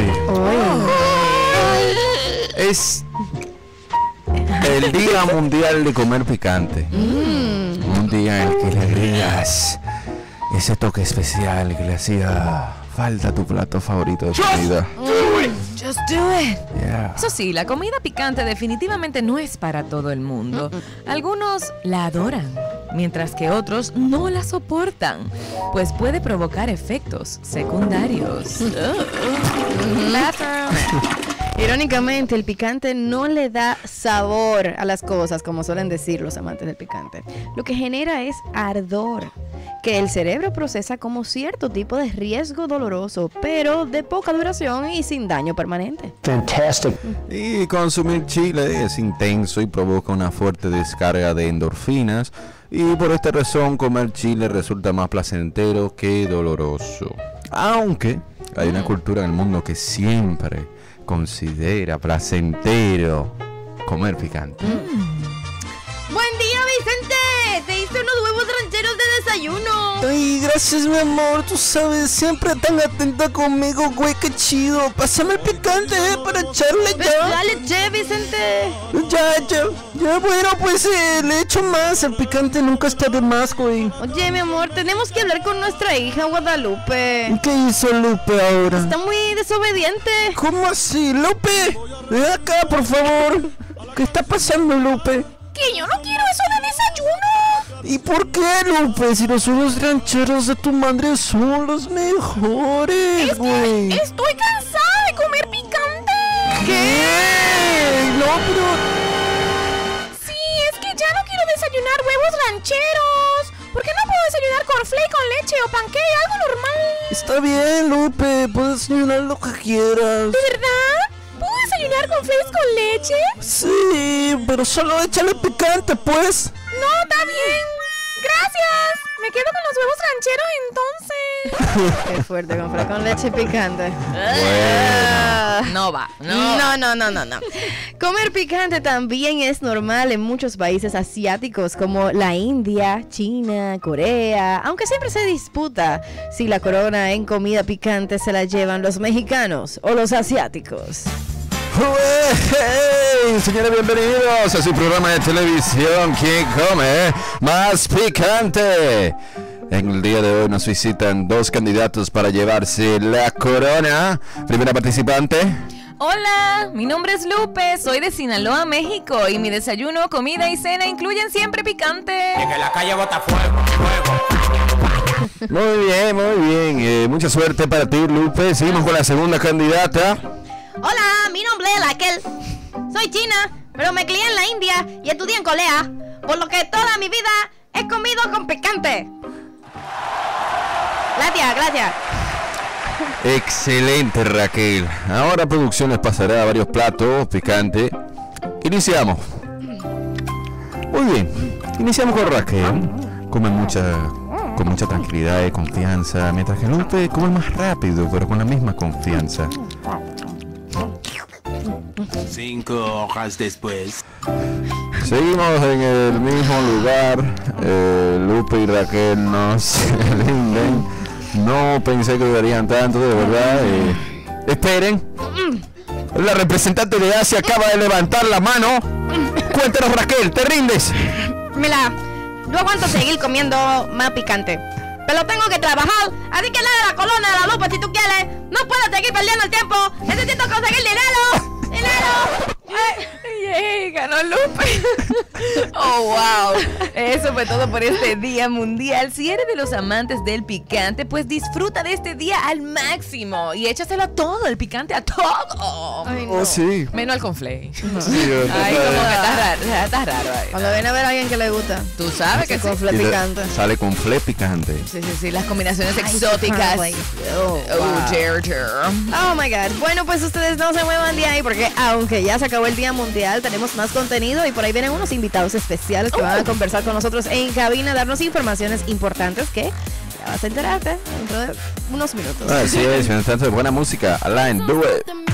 Es el Día Mundial de Comer Picante. Un día en el que le agregas ese toque especial que le hacía falta a tu plato favorito de comida. Just do it. Yeah. Eso sí, la comida picante definitivamente no es para todo el mundo. Algunos la adoran, mientras que otros no la soportan, pues puede provocar efectos secundarios. Irónicamente, el picante no le da sabor a las cosas, como suelen decir los amantes del picante. Lo que genera es ardor, que el cerebro procesa como cierto tipo de riesgo doloroso, pero de poca duración y sin daño permanente. Fantastic. Y consumir chile es intenso y provoca una fuerte descarga de endorfinas, y por esta razón comer chile resulta más placentero que doloroso. Aunque hay una cultura en el mundo que siempre considera placentero comer picante. ¡Buen día, Vicente! Te hice unos huevos rancheros de desayuno. Ay, gracias, mi amor. Tú sabes, siempre tan atenta conmigo, güey. Qué chido. Pásame el picante, para echarle ya. Dale, che, Vicente. Ya, bueno, pues le echo más. El picante nunca está de más, güey. Oye, mi amor, tenemos que hablar con nuestra hija Guadalupe. ¿Qué hizo Lupe ahora? Está muy desobediente. ¿Cómo así? Lupe, ven acá, por favor. ¿Qué está pasando, Lupe? Que yo no quiero eso de desayuno. ¿Y por qué, Lupe? Si los huevos rancheros de tu madre son los mejores, güey. Estoy cansada de comer picante. ¿Qué? No, pero... Sí, es que ya no quiero desayunar huevos rancheros. ¿Por qué no puedo desayunar cornflake con leche o panqueque, algo normal? Está bien, Lupe. Puedes desayunar lo que quieras. ¿De verdad? ¿Puedo desayunar con flakes con leche? Sí, pero solo échale picante, pues. No, está bien. Gracias. Me quedo con los huevos rancheros entonces. Qué fuerte, con leche picante. No va. No. Comer picante también es normal en muchos países asiáticos como la India, China, Corea, aunque siempre se disputa si la corona en comida picante se la llevan los mexicanos o los asiáticos. ¡Hey! Señores, bienvenidos a su programa de televisión ¿Quién come más picante? En el día de hoy nos visitan dos candidatos para llevarse la corona. Primera participante. Hola, mi nombre es Lupe, soy de Sinaloa, México, y mi desayuno, comida y cena incluyen siempre picante. Y que la calle bota fuego. Muy bien. Mucha suerte para ti, Lupe. Seguimos con la segunda candidata. Hola, mi nombre es Raquel. Soy china, pero me crié en la India y estudié en Corea, por lo que toda mi vida he comido con picante. Gracias. Excelente, Raquel. Ahora producciones pasará a varios platos picantes. Iniciamos. Muy bien. Iniciamos con Raquel. Come con mucha tranquilidad y confianza, mientras que Lupe come más rápido, pero con la misma confianza. 5 horas después. Seguimos en el mismo lugar. Lupe y Raquel no se rinden. No pensé que durarían tanto, de verdad. Esperen. La representante de Asia acaba de levantar la mano. Cuéntanos, Raquel, ¿te rindes? Mira, yo aguanto seguir comiendo más picante, pero tengo que trabajar, así que lee la columna de la Lupe si tú quieres. No puedo seguir perdiendo el tiempo. Necesito conseguir dinero. ¡Yay! Ganó Lupe. Oh, wow. Eso fue todo por este Día Mundial. Si eres de los amantes del picante, pues disfruta de este día al máximo y échaselo a todo, el picante a todo. Ay, Oh, sí. Menos al conflay. Sí, Ay, como que estás raro ahí. Cuando viene a ver a alguien que le gusta, Tú sabes que con sí. fle picante. Sale con fle picante. Sí, las combinaciones exóticas. Dear. Oh my god. Bueno, pues ustedes no se muevan de ahí porque aunque ya se acabó el Día Mundial, tenemos más contenido y por ahí vienen unos invitados especiales que van a conversar con nosotros en cabina, darnos informaciones importantes que ya vas a enterarte dentro de unos minutos. Así es, mientras tanto, buena música. Alain, do it.